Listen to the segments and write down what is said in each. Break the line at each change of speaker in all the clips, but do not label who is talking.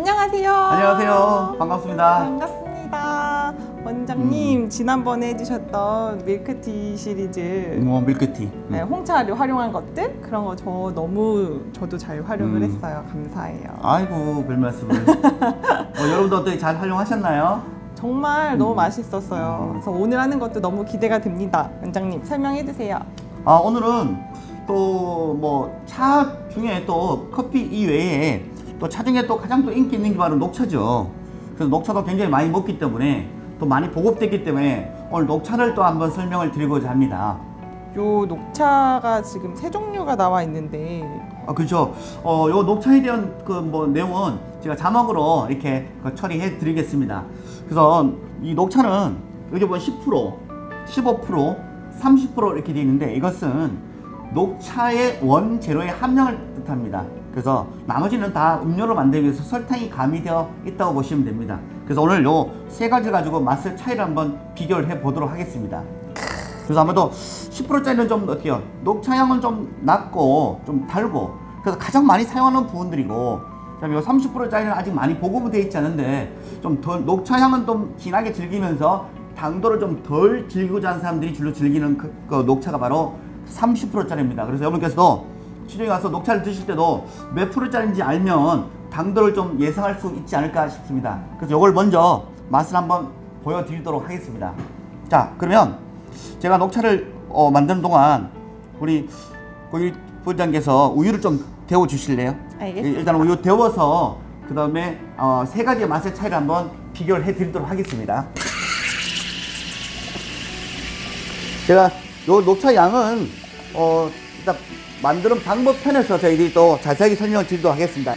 안녕하세요.
안녕하세요. 반갑습니다.
반갑습니다. 원장님, 지난번에 해주셨던 밀크티 시리즈
밀크티
네, 홍차를 활용한 것들 그런 거 저도 잘 활용을 했어요. 감사해요.
아이고 별 말씀을. 여러분도 어떻게 잘 활용하셨나요?
정말 너무 맛있었어요. 그래서 오늘 하는 것도 너무 기대가 됩니다. 원장님 설명해 주세요.
오늘은 또 차 중에 또 커피 이외에 또 차 중에 또 가장 또 인기 있는 게 바로 녹차죠. 그래서 녹차도 굉장히 많이 먹기 때문에 또 많이 보급됐기 때문에 오늘 녹차를 또 한번 설명을 드리고자 합니다.
요 녹차가 지금 세 종류가 나와 있는데
그렇죠. 요 녹차에 대한 내용은 제가 자막으로 이렇게 처리해 드리겠습니다. 그래서 이 녹차는 여기 보면 10%, 15%, 30% 이렇게 되어 있는데 이것은 녹차의 원재료의 함량을 뜻합니다. 그래서 나머지는 다 음료를 만들기 위해서 설탕이 가미되어 있다고 보시면 됩니다. 그래서 오늘 요 세 가지 가지고 맛의 차이를 한번 비교를 해 보도록 하겠습니다. 그래서 아무래도 10%짜리는 좀 어때요? 녹차향은 좀 낮고 좀 달고 그래서 가장 많이 사용하는 부분들이고, 그다음에 30%짜리는 아직 많이 보급은 되어 있지 않은데 좀 덜, 녹차향은 좀 진하게 즐기면서 당도를 좀 덜 즐기고자 하는 사람들이 주로 즐기는 그 녹차가 바로 30%짜리입니다. 그래서 여러분께서도 시중에 가서 녹차를 드실 때도 몇 프로짜리인지 알면 당도를 좀 예상할 수 있지 않을까 싶습니다. 그래서 이걸 먼저 맛을 한번 보여드리도록 하겠습니다. 자, 그러면 제가 녹차를 만드는 동안 우리 부장께서 우유를 좀 데워 주실래요?
알겠습니다.
일단 우유 데워서 그 다음에 세 가지의 맛의 차이를 한번 비교를 해 드리도록 하겠습니다. 제가 요 녹차 양은 일단 만드는 방법 편에서 저희들이 또 자세하게 설명을 드리도록 하겠습니다.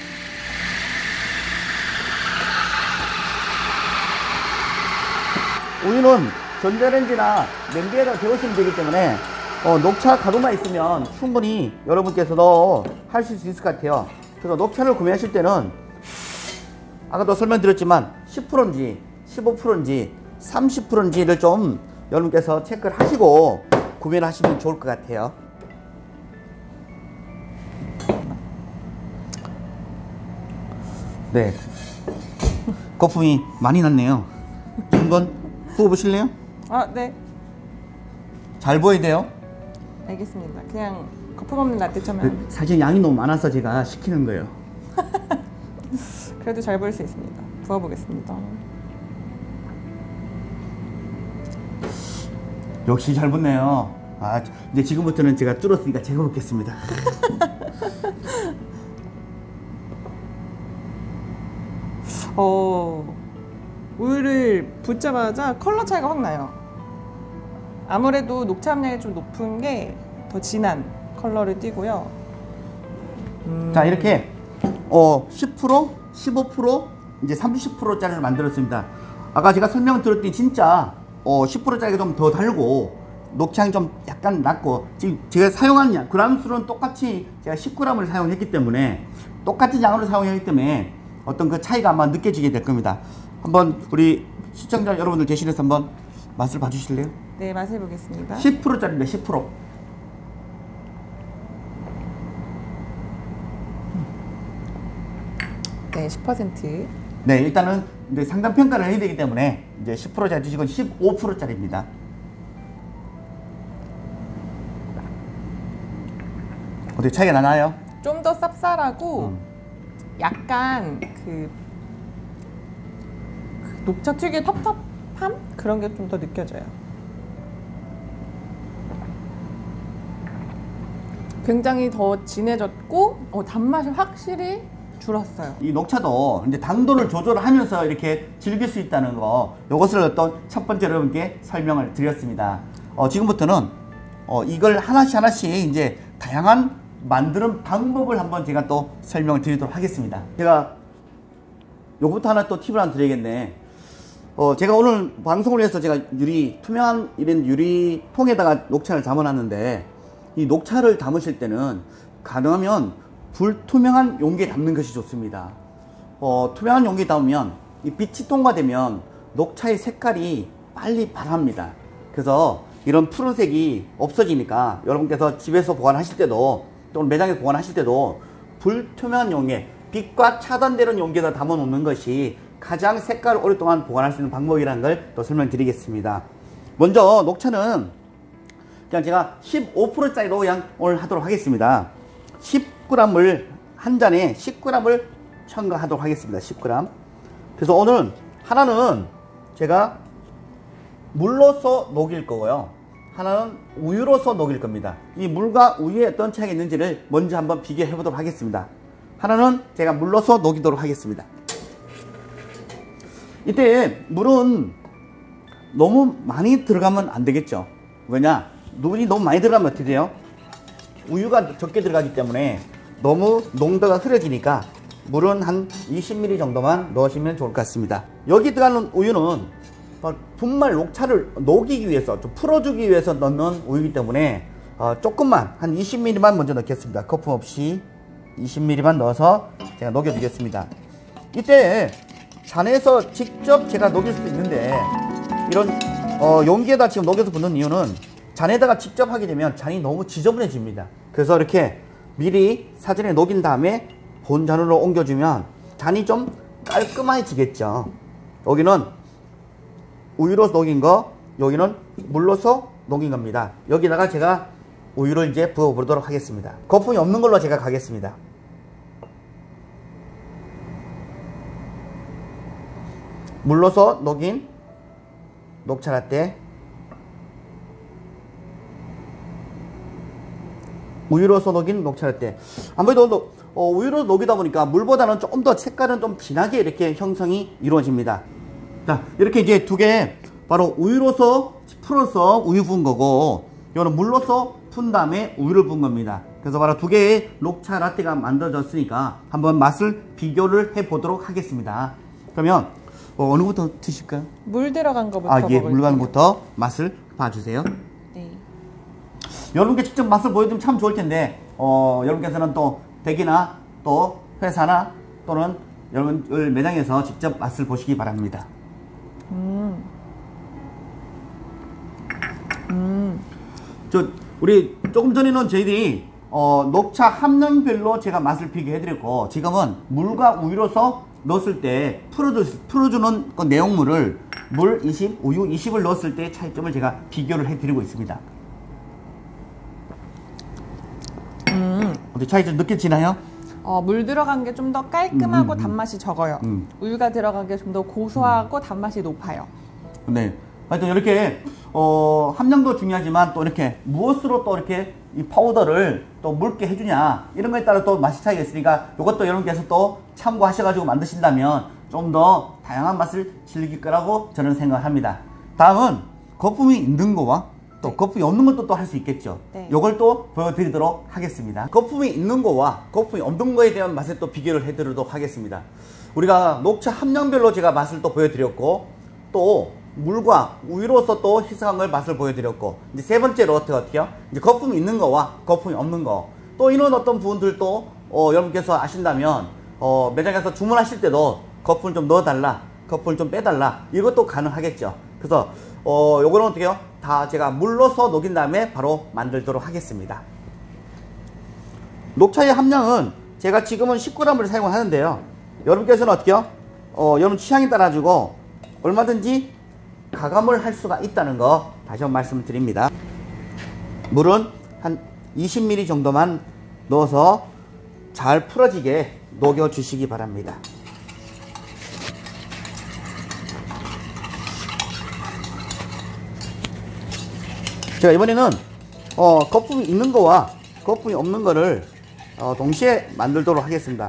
우유는 전자레인지나 냄비에다 데우시면 되기 때문에 녹차 가루만 있으면 충분히 여러분께서도 하실 수 있을 것 같아요. 그래서 녹차를 구매하실 때는 아까도 설명드렸지만 10%인지 15%인지 30%인지를 좀 여러분께서 체크를 하시고 구매를 하시면 좋을 것 같아요. 네, 거품이 많이 났네요. 한번 부어보실래요?
네.
잘 부어야 돼요.
알겠습니다. 그냥 거품 없는 라떼처럼.
사실 양이 너무 많아서 제가 시키는 거예요.
그래도 잘 부을 수 있습니다. 부어보겠습니다.
역시 잘 붓네요. 이제 지금부터는 제가 뚫었으니까 제가 붓겠습니다.
우유를 붓자마자 컬러 차이가 확 나요. 아무래도 녹차 함량이 좀 높은 게 더 진한 컬러를 띠고요.
자, 이렇게 10%, 15%, 이제 30%짜리를 만들었습니다. 아까 제가 설명드렸더니 진짜 10%짜리가 좀 더 달고 녹차향이 좀 약간 낮고, 지금 제가 사용한 양 그램 수는 똑같이 제가 10g을 사용했기 때문에 똑같은 양으로 사용했기 때문에 어떤 그 차이가 아마 느껴지게 될 겁니다. 한번 우리 시청자 여러분들 대신해서 한번 맛을 봐주실래요?
네, 맛을 보겠습니다.
10%짜리입니다. 10%.
네, 10%.
네, 일단은 이제 상담 평가를 해야 되기 때문에 이제 10%짜리 드시고 15%짜리입니다. 어떻게 차이가 나나요?
좀 더 쌉쌀하고 약간 그 녹차 특유의 텁텁함? 그런 게 좀 더 느껴져요. 굉장히 더 진해졌고 단맛이 확실히 줄었어요.
이 녹차도 이제 당도를 조절하면서 이렇게 즐길 수 있다는 거, 이것을 어떤 첫 번째 여러분께 설명을 드렸습니다. 지금부터는 이걸 하나씩 이제 다양한 만드는 방법을 한번 제가 또 설명을 드리도록 하겠습니다. 제가 요거부터 하나 또 팁을 하나 드려야겠네. 제가 오늘 방송을 위해서 제가 투명한 이런 유리통에다가 녹차를 담아놨는데, 이 녹차를 담으실 때는 가능하면 불투명한 용기에 담는 것이 좋습니다. 투명한 용기에 담으면 이 빛이 통과되면 녹차의 색깔이 빨리 발합니다. 그래서 이런 푸른색이 없어지니까 여러분께서 집에서 보관하실 때도 또는 매장에서 보관하실 때도 불투명한 용기에 빛과 차단되는 용기에다 담아 놓는 것이 가장 색깔을 오랫동안 보관할 수 있는 방법이라는 걸 또 설명드리겠습니다. 먼저 녹차는 그냥 제가 15%짜리로 그냥 오늘 하도록 하겠습니다. 10g을 한 잔에 10g을 첨가하도록 하겠습니다. 10g. 그래서 오늘 하나는 제가 물로서 녹일 거고요. 하나는 우유로서 녹일 겁니다. 이 물과 우유에 어떤 차이가 있는지를 먼저 한번 비교해 보도록 하겠습니다. 하나는 제가 물로서 녹이도록 하겠습니다. 이때 물은 너무 많이 들어가면 안 되겠죠. 왜냐? 물이 너무 많이 들어가면 어떻게 돼요? 우유가 적게 들어가기 때문에 너무 농도가 흐려지니까 물은 한 20ml 정도만 넣으시면 좋을 것 같습니다. 여기 들어가는 우유는 분말 녹차를 녹이기 위해서, 좀 풀어주기 위해서 넣는 우유이기 때문에 조금만, 한 20ml만 먼저 넣겠습니다. 거품 없이 20ml만 넣어서 제가 녹여주겠습니다. 이때 잔에서 직접 제가 녹일 수도 있는데, 이런 용기에다 지금 녹여서 붓는 이유는 잔에다가 직접 하게 되면 잔이 너무 지저분해집니다. 그래서 이렇게 미리 사전에 녹인 다음에 본 잔으로 옮겨주면 잔이 좀 깔끔해지겠죠. 여기는 우유로서 녹인 거, 여기는 물로서 녹인 겁니다. 여기다가 제가 우유를 이제 부어보도록 하겠습니다. 거품이 없는 걸로 제가 가겠습니다. 물로서 녹인 녹차 라떼, 우유로서 녹인 녹차 라떼. 아무래도 우유로 녹이다 보니까 물보다는 조금 더 색깔은 좀 진하게 이렇게 형성이 이루어집니다. 자, 이렇게 이제 두 개, 바로 우유로서 풀어서 우유 부은 거고, 이거는 물로서 푼 다음에 우유를 부은 겁니다. 그래서 바로 두 개의 녹차 라떼가 만들어졌으니까 한번 맛을 비교를 해 보도록 하겠습니다. 그러면 어느 것부터 드실까요?
물 들어간 거부터
예,
먹을게요.
물 들어간 것부터 맛을 봐주세요.
네.
여러분께 직접 맛을 보여주면 참 좋을 텐데, 여러분께서는 또 댁이나 또 회사나 또는 여러분 매장에서 직접 맛을 보시기 바랍니다. 우리 조금 전에는 저희들이 녹차 함량별로 제가 맛을 비교해 드렸고, 지금은 물과 우유로서 넣었을 때 풀어주는 그 내용물을 물 20, 우유 20을 넣었을 때 차이점을 제가 비교를 해 드리고 있습니다. 어떻게 차이점 느껴지나요?
물 들어간 게 좀 더 깔끔하고 단맛이 적어요. 우유가 들어간 게 좀 더 고소하고 단맛이 높아요.
네. 하여튼 이렇게 함량도 중요하지만 또 이렇게 무엇으로 또 이렇게 이 파우더를 또 묽게 해주냐, 이런 거에 따라 또 맛이 차이가 있으니까 이것도 여러분께서 또 참고하셔가지고 만드신다면 좀 더 다양한 맛을 즐길 거라고 저는 생각합니다. 다음은 거품이 있는 거와 또 거품이 없는 것도 또 할 수 있겠죠.
네.
요걸 또 보여드리도록 하겠습니다. 거품이 있는 거와 거품이 없는 거에 대한 맛을 또 비교를 해드리도록 하겠습니다. 우리가 녹차 함량별로 제가 맛을 또 보여드렸고, 또 물과 우유로서 또 희석한 걸 맛을 보여드렸고, 이제 세 번째로 어떻게요? 이제 거품이 있는 거와 거품이 없는 거, 또 이런 어떤 부분들도 여러분께서 아신다면 매장에서 주문하실 때도 거품을 좀 넣어달라, 거품을 좀 빼달라, 이것도 가능하겠죠. 그래서 요거는 어떻게 해요? 다 제가 물로서 녹인 다음에 바로 만들도록 하겠습니다. 녹차의 함량은 제가 지금은 10g을 사용을 하는데요. 여러분께서는 어떻게 해요? 여러분 취향에 따라 가지고 얼마든지 가감을 할 수가 있다는 거 다시 한번 말씀드립니다. 물은 한 20ml 정도만 넣어서 잘 풀어지게 녹여 주시기 바랍니다. 제가 이번에는 거품이 있는 거와 거품이 없는 거를 동시에 만들도록 하겠습니다.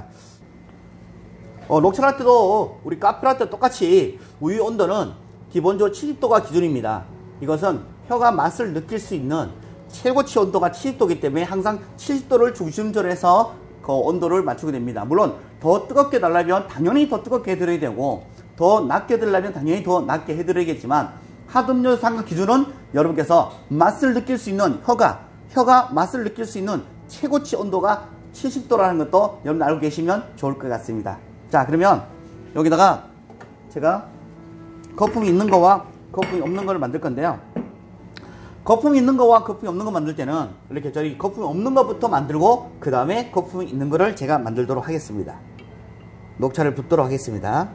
녹차 라떼도 우리 카페 라떼 똑같이 우유 온도는 기본적으로 70도가 기준입니다. 이것은 혀가 맛을 느낄 수 있는 최고치 온도가 70도이기 때문에 항상 70도를 중심적으로 해서 그 온도를 맞추게 됩니다. 물론 더 뜨겁게 달라면 당연히 더 뜨겁게 해드려야 되고, 더 낮게 달라면 당연히 더 낮게 해드려야겠지만, 하드음료상 기준은 여러분께서 맛을 느낄 수 있는 혀가 맛을 느낄 수 있는 최고치 온도가 70도라는 것도 여러분 알고 계시면 좋을 것 같습니다. 자, 그러면 여기다가 제가 거품이 있는 거와 거품이 없는 거를 만들 건데요. 거품이 있는 거와 거품이 없는 거 만들 때는 이렇게 저희 거품이 없는 것부터 만들고 그 다음에 거품이 있는 거를 제가 만들도록 하겠습니다. 녹차를 붓도록 하겠습니다.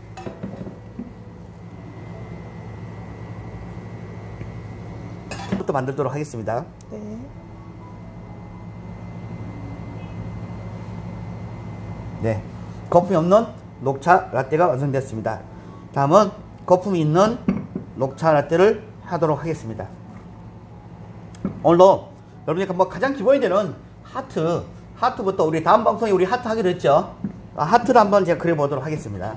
또 만들도록 하겠습니다.
네.
네, 거품이 없는 녹차 라떼가 완성되었습니다. 다음은 거품이 있는 녹차 라떼를 하도록 하겠습니다. 오늘도 여러분이 뭐 가장 기본이 되는 하트부터 우리 다음 방송에 우리 하트 하기로 했죠. 하트를 한번 제가 그려보도록 하겠습니다.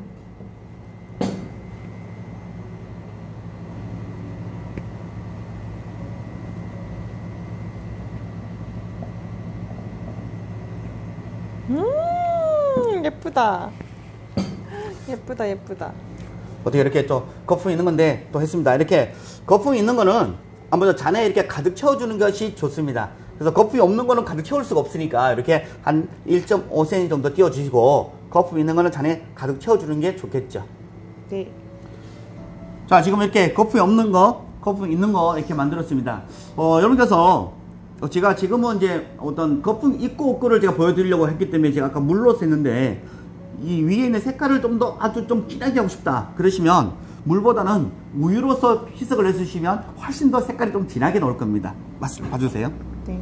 예쁘다. 예쁘다, 예쁘다.
어떻게 이렇게 또 거품이 있는 건데 또 했습니다. 이렇게 거품이 있는 거는 아무래도 잔에 이렇게 가득 채워주는 것이 좋습니다. 그래서 거품이 없는 거는 가득 채울 수가 없으니까 이렇게 한 1.5cm 정도 띄워주시고 거품이 있는 거는 잔에 가득 채워주는 게 좋겠죠.
네.
자, 지금 이렇게 거품이 없는 거, 거품이 있는 거 이렇게 만들었습니다. 여러분께서 제가 지금은 이제 어떤 거품 있고 없고를 제가 보여드리려고 했기 때문에 제가 아까 물로 했는데 이 위에 있는 색깔을 좀 더 아주 좀 진하게 하고 싶다 그러시면 물보다는 우유로서 희석을 해주시면 훨씬 더 색깔이 좀 진하게 나올 겁니다. 봐주세요.
네.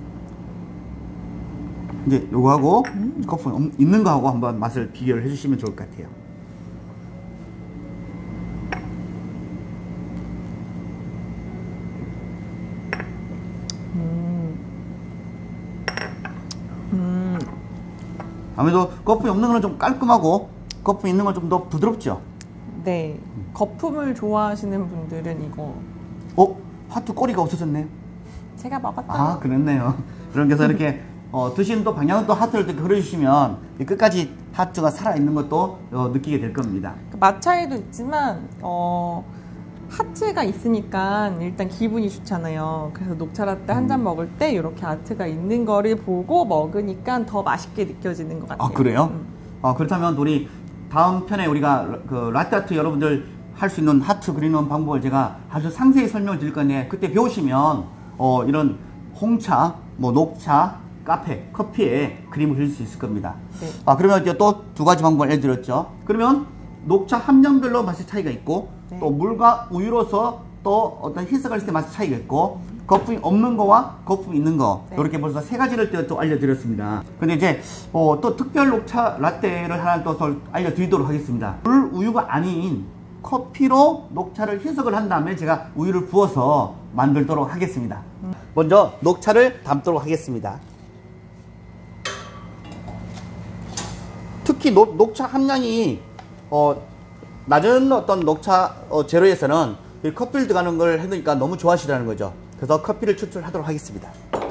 이제 요거하고 거품 있는 거하고 한번 맛을 비교를 해주시면 좋을 것 같아요. 아무래도 거품이 없는 거는 좀 깔끔하고 거품이 있는 건 좀 더 부드럽죠.
네. 거품을 좋아하시는 분들은 이거
하트 꼬리가 없어졌네요.
제가 먹었던
아, 그랬네요. 그래서 이렇게 드시는 또 방향은 또 하트를 이렇게 그려주시면 끝까지 하트가 살아있는 것도 느끼게 될 겁니다.
맛 차이도 있지만 하트가 있으니까 일단 기분이 좋잖아요. 그래서 녹차 라떼 한 잔 먹을 때 이렇게 하트가 있는 거를 보고 먹으니까 더 맛있게 느껴지는 것 같아요.
아, 그래요? 그렇다면 우리 다음 편에 우리가 그 라떼 아트 여러분들 할 수 있는 하트 그리는 방법을 제가 아주 상세히 설명을 드릴 건데 그때 배우시면 이런 홍차, 뭐 녹차, 카페, 커피에 그림을 그릴 수 있을 겁니다.
네.
그러면 이제 또 두 가지 방법을 알려드렸죠. 그러면 녹차 함량별로 맛의 차이가 있고
네.
또 물과 우유로서 또 어떤 희석할 때 맛의 차이가 있고 거품이 없는 거와 거품이 있는 거
네.
이렇게 벌써 세 가지를 또 알려드렸습니다. 근데 이제 또 특별 녹차 라떼를 하나 또 알려드리도록 하겠습니다. 물 우유가 아닌 커피로 녹차를 희석을 한 다음에 제가 우유를 부어서 만들도록 하겠습니다. 먼저 녹차를 담도록 하겠습니다. 특히 녹차 함량이 낮은 어떤 녹차 재료에서는 커피를 들어가는 걸 해놓으니까 너무 좋아하시라는 거죠. 그래서 커피를 추출하도록 하겠습니다.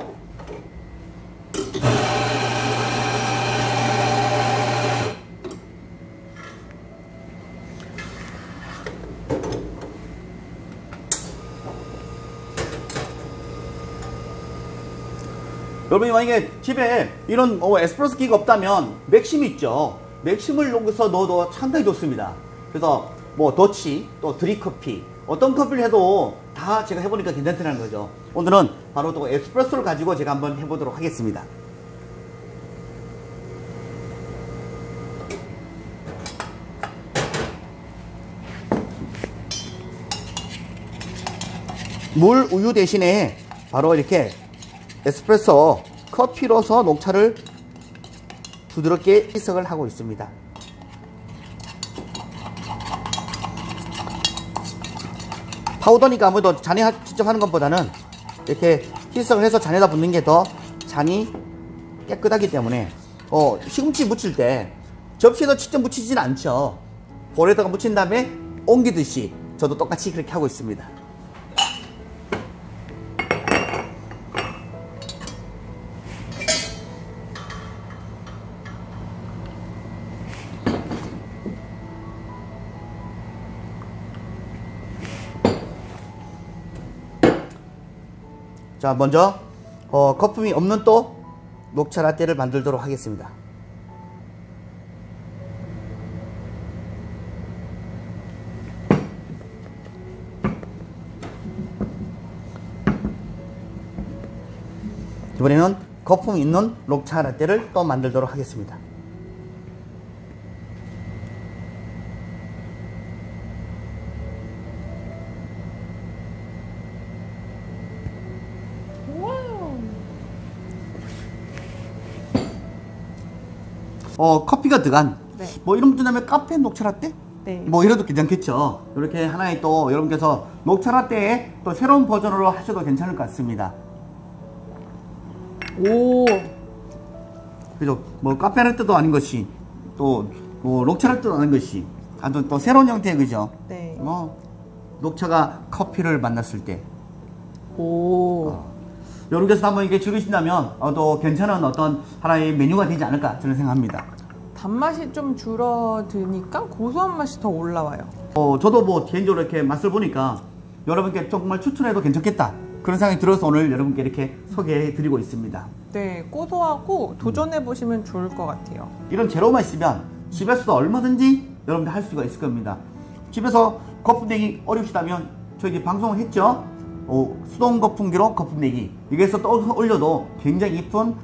여러분이 만약에 집에 이런 에스프레소 기가 없다면 맥심 있죠. 맥심을 여기서 넣어도 상당히 좋습니다. 그래서 뭐 더치, 또 드립커피 어떤 커피를 해도 다 제가 해보니까 괜찮다는 거죠. 오늘은 바로 또 에스프레소를 가지고 제가 한번 해보도록 하겠습니다. 물, 우유 대신에 바로 이렇게 에스프레소 커피로서 녹차를 부드럽게 희석을 하고 있습니다. 파우더니까 아무래도 잔에 직접 하는 것보다는 이렇게 희석을 해서 잔에다 붓는 게 더 잔이 깨끗하기 때문에 시금치 묻힐 때 접시에서 직접 묻히진 않죠. 볼에다가 묻힌 다음에 옮기듯이 저도 똑같이 그렇게 하고 있습니다. 자, 먼저 거품이 없는 또 녹차 라떼를 만들도록 하겠습니다. 이번에는 거품이 있는 녹차 라떼를 또 만들도록 하겠습니다. 커피가 들어간
네.
뭐 이런 분들하면 카페 녹차 라떼?
네.
뭐 이래도 괜찮겠죠. 이렇게 하나의 또 여러분께서 녹차 라떼의 또 새로운 버전으로 하셔도 괜찮을 것 같습니다.
오.
그죠? 뭐 카페 라떼도 아닌 것이 또 뭐 녹차 라떼도 아닌 것이 아주 또 새로운 형태의 그죠?
네.
뭐 녹차가 커피를 만났을 때
오.
여러분께서 한번 이게 즐기신다면 또 괜찮은 어떤 하나의 메뉴가 되지 않을까 저는 생각합니다.
단맛이 좀 줄어드니까 고소한 맛이 더 올라와요.
저도 뭐 개인적으로 이렇게 맛을 보니까 여러분께 정말 추천해도 괜찮겠다 그런 생각이 들어서 오늘 여러분께 이렇게 소개해 드리고 있습니다.
네, 고소하고 도전해 보시면 좋을 것 같아요.
이런 재료만 있으면 집에서도 얼마든지 여러분들 할 수가 있을 겁니다. 집에서 거품 내기 어렵시다면 저희 이제 방송을 했죠. 수동 거품기로 거품 내기 여기에서 또 올려도 굉장히 이쁜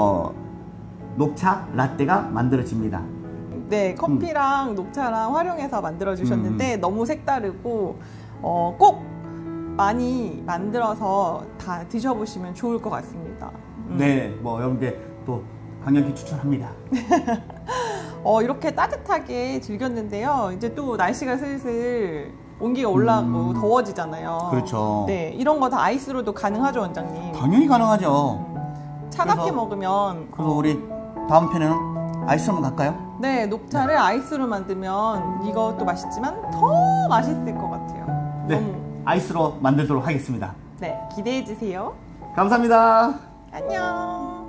녹차 라떼가 만들어집니다.
네, 커피랑 녹차랑 활용해서 만들어 주셨는데 너무 색다르고 꼭 많이 만들어서 다 드셔보시면 좋을 것 같습니다.
네, 뭐 여러분께 또 강력히 추천합니다.
이렇게 따뜻하게 즐겼는데요. 이제 또 날씨가 슬슬 온기가 올라가고 더워지잖아요.
그렇죠.
네, 이런 거 다 아이스로도 가능하죠, 원장님.
당연히 가능하죠.
차갑게
그래서-
먹으면
그래서 우리 다음 편에는 아이스 한번 갈까요?
네, 녹차를 아이스로 만들면 이것도 맛있지만 더 맛있을 것 같아요.
네,
너무.
아이스로 만들도록 하겠습니다.
네, 기대해 주세요.
감사합니다.
안녕.